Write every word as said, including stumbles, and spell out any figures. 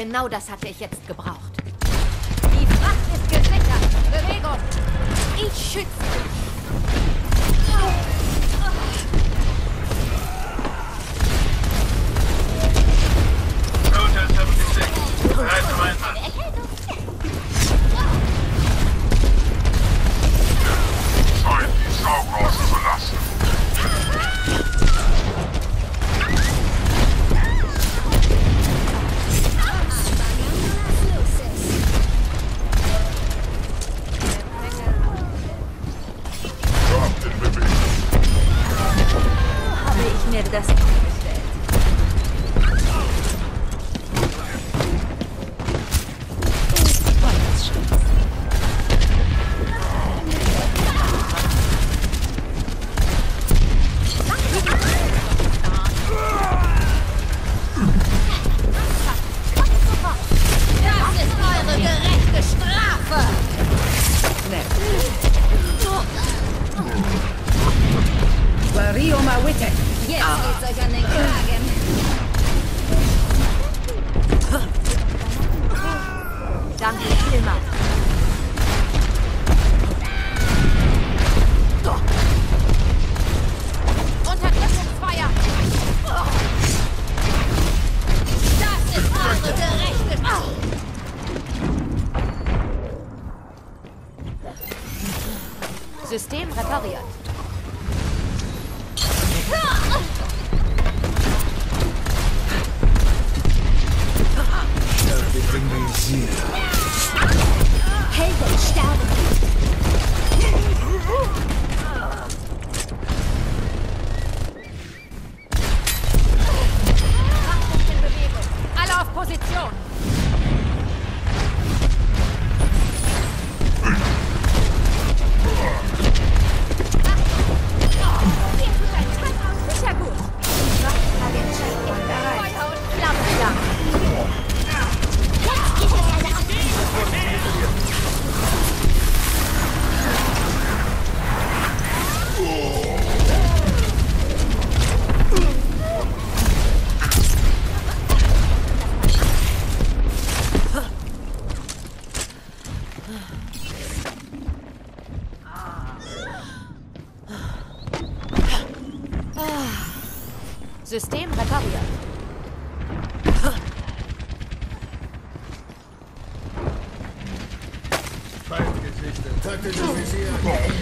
Genau das hatte ich jetzt gebraucht. Die Fracht ist gesichert. Bewegung. Ich schütze dich. Hotel sechsundsiebzig. Bereit zum Einsatz. Zeit, die Saugrohr zu verlassen. Habe ich mir das vorgestellt. Das ist eure gerechte Strafe! Wario Mawite. Jetzt geht's euch an den Kragen. Danke vielmals. Unterdrückungsfeuer! Das ist eure gerechte Strafe! System repariert. Helden sterben nicht. Kraft in Bewegung. Alle auf Position. Sicher gut. Feuer und Flamme lang. Jetzt geht es alle auf. System repariert. Feindgeschichte. Taktisches Visier.